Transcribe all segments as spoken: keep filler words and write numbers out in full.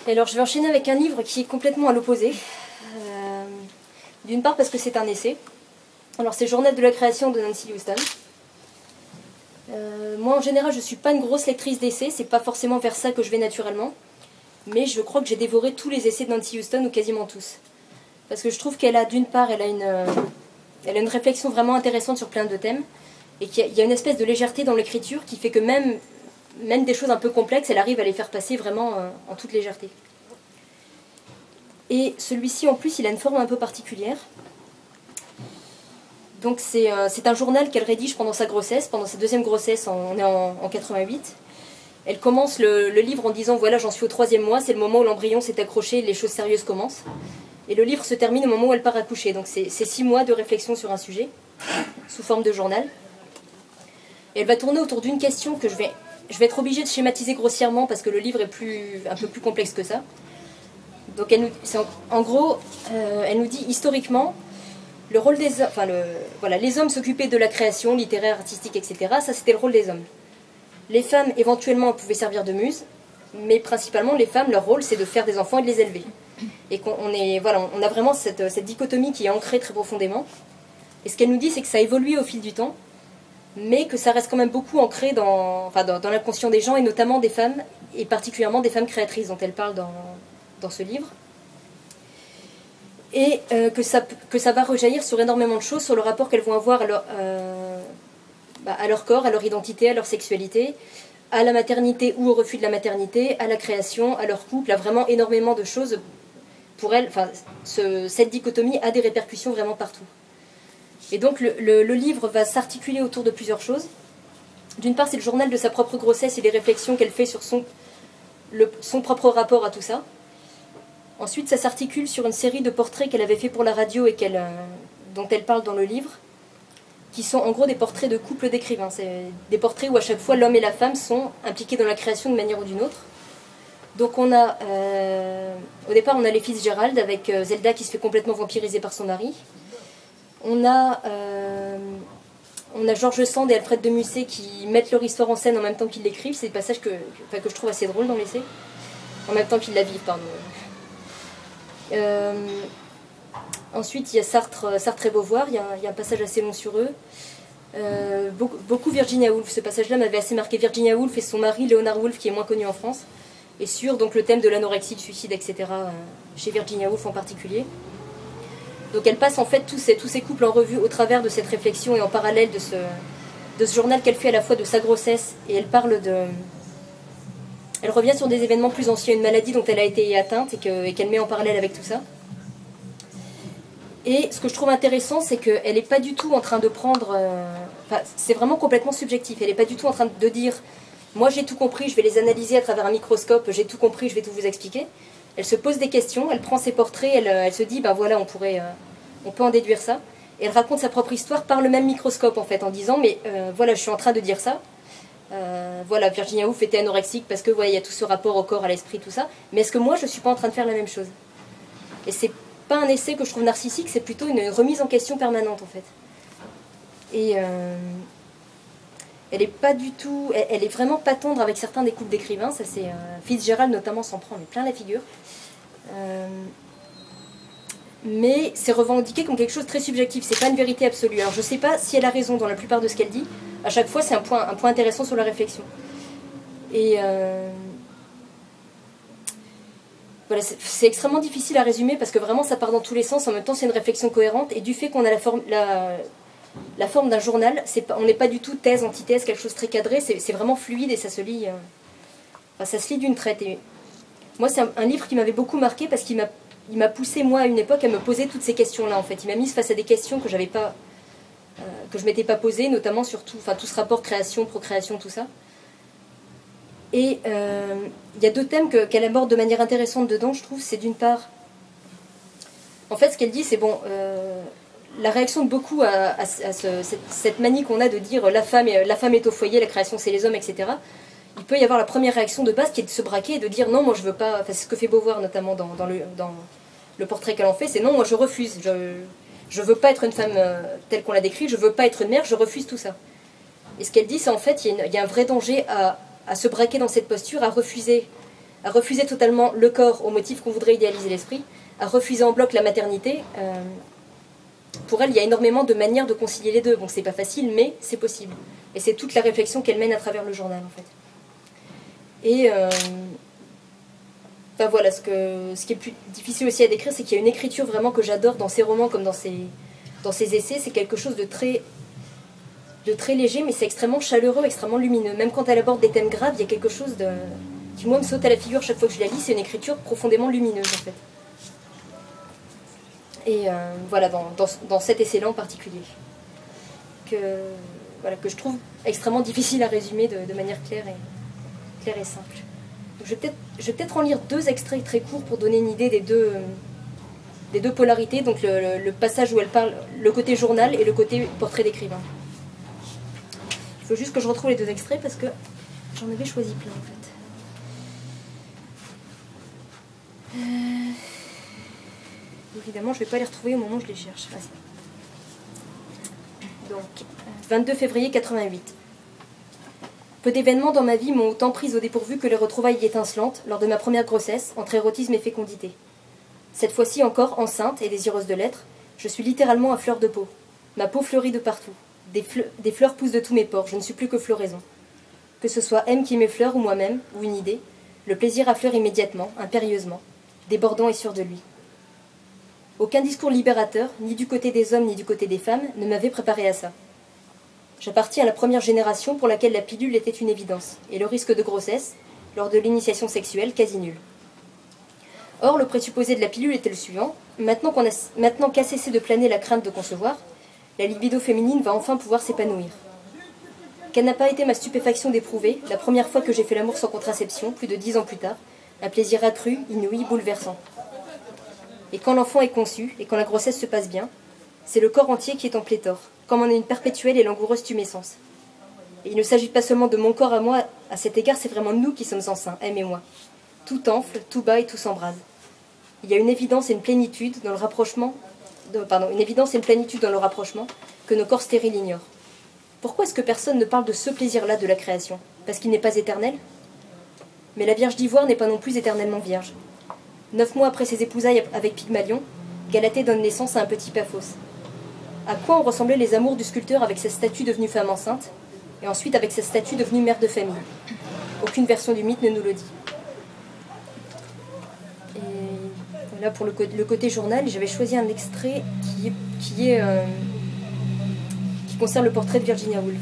Et alors je vais enchaîner avec un livre qui est complètement à l'opposé. Euh, D'une part parce que c'est un essai. Alors c'est Journal de la création de Nancy Houston. Euh, moi en général je ne suis pas une grosse lectrice d'essais, c'est pas forcément vers ça que je vais naturellement. Mais je crois que j'ai dévoré tous les essais de Nancy Houston, ou quasiment tous. Parce que je trouve qu'elle a, d'une part, elle a, une, euh, elle a une réflexion vraiment intéressante sur plein de thèmes. Et qu'il y a une espèce de légèreté dans l'écriture qui fait que même, même des choses un peu complexes, elle arrive à les faire passer vraiment euh, en toute légèreté. Et celui-ci, en plus, il a une forme un peu particulière. Donc c'est euh, un journal qu'elle rédige pendant sa grossesse, pendant sa deuxième grossesse, en, on est en, en quatre-vingt-huit. Elle commence le, le livre en disant « Voilà, j'en suis au troisième mois, c'est le moment où l'embryon s'est accroché, les choses sérieuses commencent. » Et le livre se termine au moment où elle part accoucher. Donc c'est six mois de réflexion sur un sujet, sous forme de journal. Et elle va tourner autour d'une question que je vais, je vais être obligée de schématiser grossièrement parce que le livre est plus, un peu plus complexe que ça. Donc elle nous, en, en gros, euh, elle nous dit historiquement, le rôle des hommes, enfin le, voilà, les hommes s'occupaient de la création littéraire, artistique, et cetera. Ça c'était le rôle des hommes. Les femmes, éventuellement, pouvaient servir de muses, mais principalement, les femmes, leur rôle, c'est de faire des enfants et de les élever. Et qu'on est, voilà, on a vraiment cette, cette dichotomie qui est ancrée très profondément. Et ce qu'elle nous dit, c'est que ça a évolué au fil du temps, mais que ça reste quand même beaucoup ancré dans, enfin, dans, dans l'inconscient des gens, et notamment des femmes, et particulièrement des femmes créatrices, dont elle parle dans, dans ce livre. Et euh, que, ça, que ça va rejaillir sur énormément de choses, sur le rapport qu'elles vont avoir à leur... Euh, à leur corps, à leur identité, à leur sexualité, à la maternité ou au refus de la maternité, à la création, à leur couple, à vraiment énormément de choses pour elles. Enfin, ce, cette dichotomie a des répercussions vraiment partout. Et donc le, le, le livre va s'articuler autour de plusieurs choses. D'une part, c'est le journal de sa propre grossesse et les réflexions qu'elle fait sur son, le, son propre rapport à tout ça. Ensuite, ça s'articule sur une série de portraits qu'elle avait fait pour la radio et qu'elle, euh, dont elle parle dans le livre, qui sont en gros des portraits de couples d'écrivains. C'est des portraits où à chaque fois l'homme et la femme sont impliqués dans la création de manière ou d'une autre. Donc on a, euh, au départ on a les Fitzgerald avec euh, Zelda qui se fait complètement vampiriser par son mari. On a, euh, on a George Sand et Alfred de Musset qui mettent leur histoire en scène en même temps qu'ils l'écrivent. C'est des passages que, enfin, que je trouve assez drôles dans l'essai. En même temps qu'ils la vivent, pardon. Euh, Ensuite, il y a Sartre, Sartre et Beauvoir, il y, a, il y a un passage assez long sur eux. Euh, beaucoup, beaucoup Virginia Woolf, ce passage-là m'avait assez marqué. Virginia Woolf et son mari, Leonard Woolf, qui est moins connu en France, et sur donc, le thème de l'anorexie, du suicide, et cetera, euh, chez Virginia Woolf en particulier. Donc elle passe en fait tous ces, tous ces couples en revue au travers de cette réflexion et en parallèle de ce, de ce journal qu'elle fait à la fois de sa grossesse, et elle parle de... Elle revient sur des événements plus anciens, une maladie dont elle a été atteinte et qu'elle et qu'elle met en parallèle avec tout ça. Et ce que je trouve intéressant, c'est qu'elle n'est pas du tout en train de prendre... Euh, enfin, c'est vraiment complètement subjectif. Elle n'est pas du tout en train de dire « Moi, j'ai tout compris, je vais les analyser à travers un microscope, j'ai tout compris, je vais tout vous expliquer. » Elle se pose des questions, elle prend ses portraits, elle, elle se dit « Ben voilà, on, pourrait, euh, on peut en déduire ça. » Et elle raconte sa propre histoire par le même microscope, en fait, en disant « Mais euh, voilà, je suis en train de dire ça. Euh, voilà, Virginia Woolf était anorexique parce que voilà, il y a tout ce rapport au corps, à l'esprit, tout ça. Mais est-ce que moi, je ne suis pas en train de faire la même chose ?» Et c'est pas un essai que je trouve narcissique, c'est plutôt une remise en question permanente en fait. Et euh, elle est pas du tout, elle, elle est vraiment pas tendre avec certains des couples d'écrivains, ça c'est euh, Fitzgerald notamment s'en prend mais plein la figure. Euh, mais c'est revendiqué comme quelque chose de très subjectif, c'est pas une vérité absolue. Alors je sais pas si elle a raison dans la plupart de ce qu'elle dit, à chaque fois c'est un point, un point intéressant sur la réflexion. Et euh, Voilà, c'est extrêmement difficile à résumer parce que vraiment ça part dans tous les sens, en même temps c'est une réflexion cohérente et du fait qu'on a la forme, la, la forme d'un journal, pas, on n'est pas du tout thèse, antithèse, quelque chose de très cadré, c'est vraiment fluide et ça se lit, euh, enfin, ça se lit d'une traite. Et moi c'est un, un livre qui m'avait beaucoup marqué parce qu'il m'a poussé moi à une époque à me poser toutes ces questions-là en fait. Il m'a mise face à des questions que j'avais pas, euh, que je m'étais pas posées, notamment sur tout, enfin, tout ce rapport création, procréation, tout ça. Et il euh, y a deux thèmes qu'elle qu'elle aborde de manière intéressante dedans, je trouve. C'est d'une part, en fait, ce qu'elle dit, c'est bon, euh, la réaction de beaucoup à, à, à ce, cette, cette manie qu'on a de dire la femme, est, la femme est au foyer, la création c'est les hommes, et cetera. Il peut y avoir la première réaction de base qui est de se braquer et de dire non, moi je veux pas. Enfin, c'est ce que fait Beauvoir notamment dans, dans, le, dans le portrait qu'elle en fait, c'est non, moi je refuse. Je, je veux pas être une femme euh, telle qu'on l'a décrit, je veux pas être une mère, je refuse tout ça. Et ce qu'elle dit, c'est en fait, il y, y a un vrai danger à. à se braquer dans cette posture, à refuser à refuser totalement le corps au motif qu'on voudrait idéaliser l'esprit, à refuser en bloc la maternité. Euh, pour elle, il y a énormément de manières de concilier les deux. Bon, c'est pas facile, mais c'est possible. Et c'est toute la réflexion qu'elle mène à travers le journal, en fait. Et euh, ben voilà, ce, que, ce qui est plus difficile aussi à décrire, c'est qu'il y a une écriture vraiment que j'adore dans ses romans comme dans ses, dans ses essais. C'est quelque chose de très, de très léger, mais c'est extrêmement chaleureux, extrêmement lumineux. Même quand elle aborde des thèmes graves, il y a quelque chose de, qui, moi, me saute à la figure chaque fois que je la lis. C'est une écriture profondément lumineuse, en fait. Et euh, voilà, dans, dans, dans cet essai-là en particulier, que, voilà, que je trouve extrêmement difficile à résumer de, de manière claire et, claire et simple. Donc, je vais peut-être peut en lire deux extraits très courts pour donner une idée des deux, euh, des deux polarités, donc le, le, le passage où elle parle, le côté journal et le côté portrait d'écrivain. Il faut juste que je retrouve les deux extraits parce que j'en avais choisi plein en fait. Euh... Évidemment, je ne vais pas les retrouver au moment où je les cherche. Ah, donc, vingt-deux février quatre-vingt-huit. Peu d'événements dans ma vie m'ont autant prise au dépourvu que les retrouvailles étincelantes lors de ma première grossesse, entre érotisme et fécondité. Cette fois-ci encore, enceinte et désireuse de l'être, je suis littéralement à fleur de peau. Ma peau fleurit de partout. Des, fleurs, des fleurs poussent de tous mes pores, je ne suis plus que floraison. Que ce soit M qui m'effleure ou moi-même, ou une idée, le plaisir affleure immédiatement, impérieusement, débordant et sûr de lui. Aucun discours libérateur, ni du côté des hommes ni du côté des femmes, ne m'avait préparé à ça. J'appartiens à la première génération pour laquelle la pilule était une évidence, et le risque de grossesse, lors de l'initiation sexuelle, quasi nul. Or, le présupposé de la pilule était le suivant. Maintenant qu'on a, maintenant qu'a cessé de planer la crainte de concevoir, la libido féminine va enfin pouvoir s'épanouir. Quelle n'a pas été ma stupéfaction d'éprouver, la première fois que j'ai fait l'amour sans contraception, plus de dix ans plus tard, un plaisir accru, inouï, bouleversant. Et quand l'enfant est conçu, et quand la grossesse se passe bien, c'est le corps entier qui est en pléthore, comme en une perpétuelle et langoureuse tumescence. Et il ne s'agit pas seulement de mon corps à moi, à cet égard, c'est vraiment nous qui sommes enceints, M et moi. Tout enfle, tout bat et tout s'embrase. Il y a une évidence et une plénitude dans le rapprochement, de, pardon, une évidence et une plénitude dans le rapprochement que nos corps stériles ignorent. Pourquoi est-ce que personne ne parle de ce plaisir-là de la création? Parce qu'il n'est pas éternel? Mais la Vierge d'Ivoire n'est pas non plus éternellement vierge. Neuf mois après ses épousailles avec Pygmalion, Galatée donne naissance à un petit Paphos. À quoi ont ressemblé les amours du sculpteur avec sa statue devenue femme enceinte, et ensuite avec sa statue devenue mère de famille? Aucune version du mythe ne nous le dit. Et voilà pour le, le côté journal, j'avais choisi un extrait qui, qui, est, euh, qui concerne le portrait de Virginia Woolf.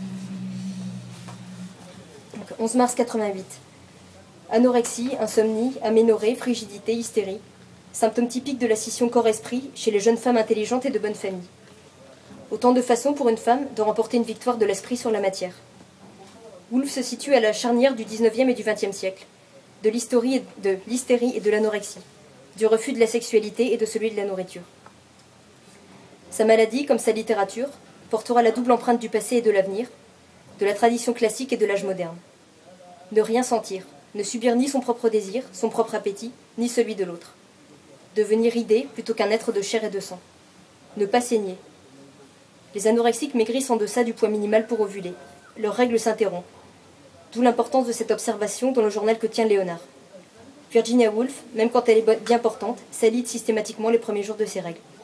Donc, onze mars quatre-vingt-huit. Anorexie, insomnie, aménorrhée, frigidité, hystérie. Symptômes typiques de la scission corps-esprit chez les jeunes femmes intelligentes et de bonne famille. Autant de façons pour une femme de remporter une victoire de l'esprit sur la matière. Woolf se situe à la charnière du dix-neuvième et du vingtième siècle, de l'hystérie et de l'anorexie, du refus de la sexualité et de celui de la nourriture. Sa maladie, comme sa littérature, portera la double empreinte du passé et de l'avenir, de la tradition classique et de l'âge moderne. Ne rien sentir, ne subir ni son propre désir, son propre appétit, ni celui de l'autre. Devenir idée plutôt qu'un être de chair et de sang. Ne pas saigner. Les anorexiques maigrissent en deçà du poids minimal pour ovuler. Leur règle s'interrompt. D'où l'importance de cette observation dans le journal que tient Léonard. Virginia Woolf, même quand elle est bien portante, s'alide systématiquement les premiers jours de ses règles.